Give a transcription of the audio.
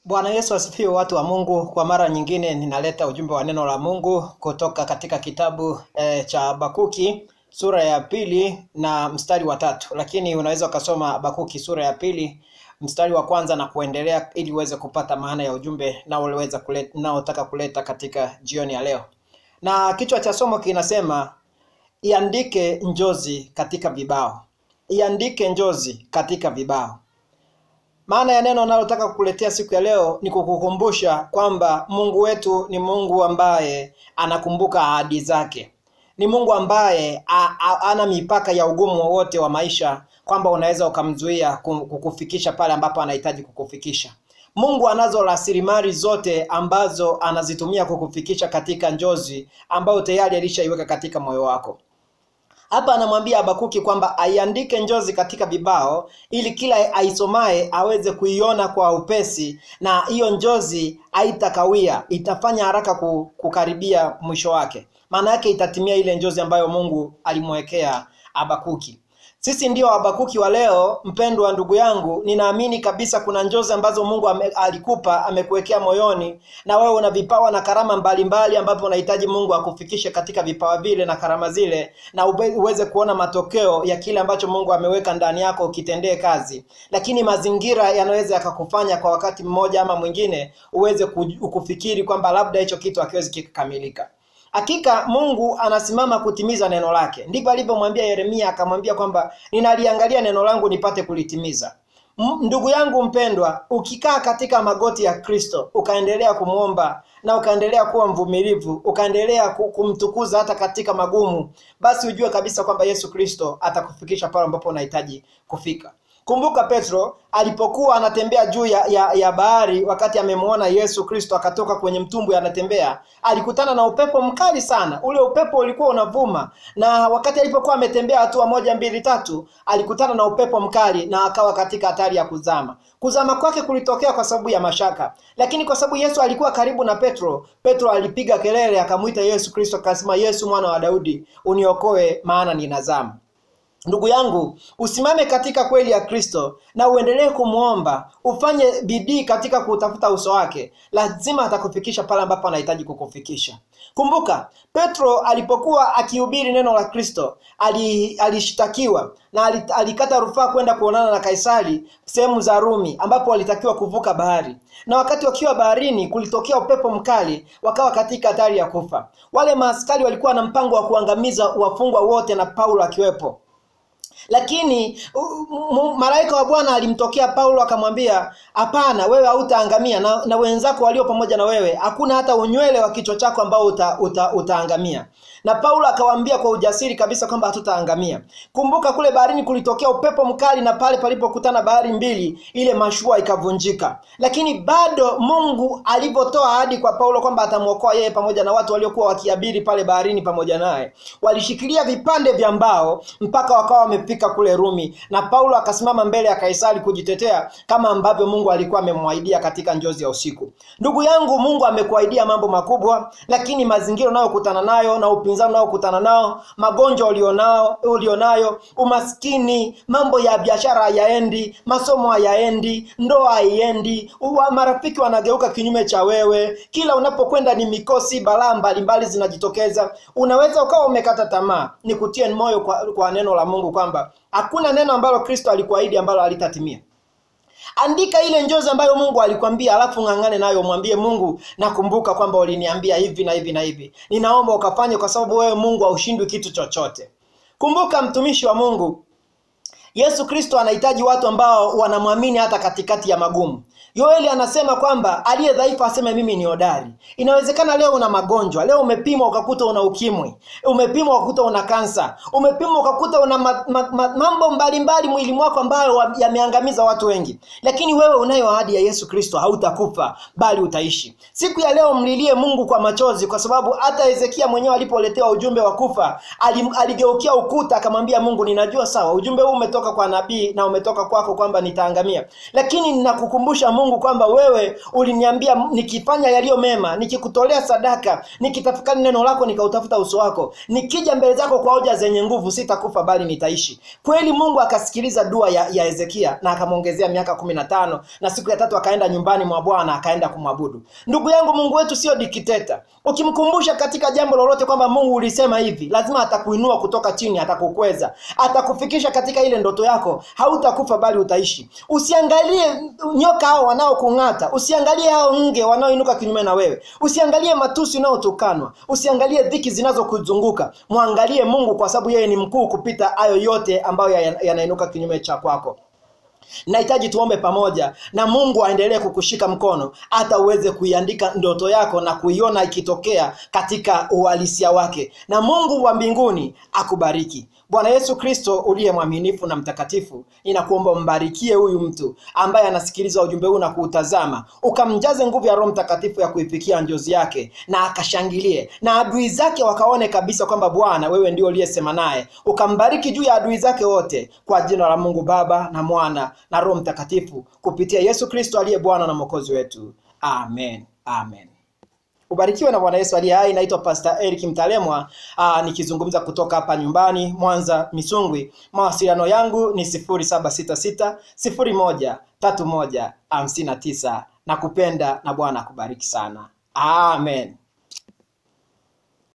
Bwana Yesu asifiwe, watu wa Mungu. Kwa mara nyingine ninaleta ujumbe wa neno la Mungu kutoka katika kitabu cha Habakuki sura ya 2 na mstari wa 3. Lakini unaweza ukasoma Habakuki sura ya 2 mstari wa 1 na kuendelea ili uweze kupata maana ya ujumbe naotaka kuleta katika jioni ya leo. Na kichwa cha somo kinasema iandike njozi katika vibao. Iandike njozi katika vibao. Maana ya neno nalotaka kukuletea siku ya leo ni kukukumbusha kwamba Mungu wetu ni Mungu ambaye anakumbuka ahadi zake. Ni Mungu ambaye ana mipaka ya ugumu wowote wa maisha, kwamba unaweza ukamzuia kukufikisha pale ambapo anahitaji kukufikisha. Mungu anazo rasilimali zote ambazo anazitumia kukufikisha katika njozi ambayo tayari alishaiweka katika moyo wako. Hapa anamwambia Habakuki kwamba aiandike njozi katika vibao ili kila aisomaye aweze kuiona kwa upesi, na hiyo njozi haitakawia, itafanya haraka kukaribia mwisho wake. Maana yake itatimia ile njozi ambayo Mungu alimwekea Habakuki. Sisi ndio Habakuki wa leo. Mpendwa ndugu yangu, ninaamini kabisa kuna njozi ambazo Mungu alikupa, amekuwekea moyoni, na wewe una vipawa na karama mbalimbali ambapo unahitaji Mungu akufikishe katika vipawa vile na karama zile, na uweze kuona matokeo ya kile ambacho Mungu ameweka ndani yako ukitendee kazi. Lakini mazingira yanaweza yakakufanya kwa wakati mmoja ama mwingine uweze kufikiri kwamba labda hicho kitu hakiwezi kukamilika. Hakika Mungu anasimama kutimiza neno lake. Ndivyo alivyomwambia Yeremia, akamwambia kwamba ninaliangalia neno langu nipate kulitimiza. Ndugu yangu mpendwa, ukikaa katika magoti ya Kristo, ukaendelea kumuomba na ukaendelea kuwa mvumilivu, ukaendelea kumtukuza hata katika magumu, basi ujue kabisa kwamba Yesu Kristo atakufikisha pale ambapo unahitaji kufika. Kumbuka Petro alipokuwa anatembea juu ya bahari, wakati amemuona Yesu Kristo akatoka kwenye mtumbwi anatembea, alikutana na upepo mkali sana. Ule upepo ulikuwa unavuma, na wakati alipokuwa ametembea hatua 1, 2, 3, alikutana na upepo mkali na akawa katika hatari ya kuzama. Kuzama kwake kulitokea kwa sababu ya mashaka, lakini kwa sababu Yesu alikuwa karibu na Petro alipiga kelele, akamuita Yesu Kristo, akasema, Yesu mwana wa Daudi, uniokoe maana ninazama. Ndugu yangu, usimame katika kweli ya Kristo na uendelee kumuomba, ufanye bidii katika kutafuta uso wake. Lazima atakufikisha pale ambapo anahitaji kukufikisha. Kumbuka, Petro alipokuwa akihubiri neno la Kristo, alishtakiwa na alikata rufaa kwenda kuonana na Kaisari sehemu za Rumi, ambapo walitakiwa kuvuka bahari. Na wakati wakiwa baharini kulitokea upepo mkali, wakawa katika hatari ya kufa. Wale maaskari walikuwa na mpango wa kuangamiza wafungwa wote na Paulo akiwepo. Lakini malaika wa Bwana alimtokea Paulo akamwambia, hapana, wewe hautaangamia, na wenzako walio pamoja na wewe, hakuna hata unywele wa kichwa chako ambao utaangamia. Na Paulo akawaambia kwa ujasiri kabisa kwamba hatutaangamia. Kumbuka kule baharini kulitokea upepo mkali, na pale palipokutana bahari mbili, ile mashua ikavunjika. Lakini bado Mungu alipotoa ahadi kwa Paulo kwamba atamuokoa yeye pamoja na watu waliokuwa wakiabiri pale baharini pamoja naye, walishikilia vipande vya mbao mpaka wakawa wamefika kule Rumi, na Paulo akasimama mbele ya Kaisari kujitetea kama ambavyo Mungu alikuwa amemwaidia katika njozi ya usiku. Ndugu yangu, Mungu amekuahidia mambo makubwa, lakini mazingira unayokutana nayo na upinzani unayokutana nao, magonjwa ulionayo, umaskini, mambo ya biashara hayaendi, masomo hayaendi, ndoa haiendi, marafiki wanageuka kinyume cha wewe, kila unapokwenda ni mikosi, balaa mbalimbali zinajitokeza. Unaweza ukawa umekata tamaa. Nikutie moyo kwa neno la Mungu kwamba hakuna neno ambalo Kristo alikuahidi ambalo halitatimia. Andika ile njozi ambayo Mungu alikwambia, alafu ngangane nayo, mwambie Mungu, nakumbuka kwamba uliniambia hivi na hivi na hivi. Ninaomba ukafanye, kwa sababu wewe Mungu haushindwi kitu chochote. Kumbuka mtumishi wa Mungu, Yesu Kristo anahitaji watu ambao wanamwamini hata katikati ya magumu. Yoeli anasema kwamba aliye dhaifu aseme mimi ni hodari. Inawezekana leo una magonjwa, leo umepimwa ukakuta una ukimwi, umepimwa ukakuta una kansa, umepimwa ukakuta una mambo mbalimbali mwili mwako ambayo yameangamiza watu wengi. Lakini wewe unayo ahadi ya Yesu Kristo, hautakufa bali utaishi. Siku ya leo mlilie Mungu kwa machozi, kwa sababu hata Hezekia mwenyewe alipoletewa ujumbe wa kufa, aligeukia ukuta akamwambia Mungu, ninajua sawa ujumbe huu umetoka kwa nabii na umetoka kwako kwamba nitaangamia, lakini ninakukumbusha Mungu Mungu kwamba wewe uliniambia nikifanya yaliyo mema, nikikutolea sadaka, nikitafakari neno lako, nikautafuta uso wako, nikija mbele zako kwa hoja zenye nguvu, sitakufa bali nitaishi. Kweli Mungu akasikiliza dua ya Hezekia na akamwongezea miaka 15, na siku ya 3 akaenda nyumbani mwa Bwana akaenda kumwabudu. Ndugu yangu, Mungu wetu sio dikteta. Ukimkumbusha katika jambo lolote kwamba Mungu ulisema hivi, lazima atakuinua kutoka chini, atakukweza, atakufikisha katika ile ndoto yako. Hautakufa bali utaishi. Usiangalie nyoka hao wanaokung'ata, usiangalie hao nge wanaoinuka kinyume na wewe, usiangalie matusi unaotukanwa, usiangalie dhiki zinazokuzunguka. Muangalie Mungu, kwa sababu yeye ni mkuu kupita hayo yote ambayo yanainuka kinyume cha kwako. Nahitaji tuombe pamoja na Mungu aendelee kukushika mkono hata uweze kuiandika ndoto yako na kuiona ikitokea katika uhalisia wake, na Mungu wa mbinguni akubariki. Bwana Yesu Kristo uliye mwaminifu na mtakatifu, ninakuomba mbarikie huyu mtu ambaye anasikiliza ujumbe huu na kuutazama, ukamjaze nguvu ya Roho Mtakatifu ya kuifikia njozi yake, na akashangilie, na adui zake wakaone kabisa kwamba Bwana wewe ndio uliyesema naye. Ukambariki juu ya adui zake wote, kwa jina la Mungu Baba na Mwana na Roho Mtakatifu, kupitia Yesu Kristo aliye Bwana na Mwokozi wetu. Amen. Amen. Ubarikiwe na Bwana Yesu aliye hai. Naitwa Pastor Eric Mtalemwa, nikizungumza kutoka hapa nyumbani Mwanza Misungwi. Mawasiliano yangu ni 0766013159. Nakupenda na Bwana akubariki sana. Amen.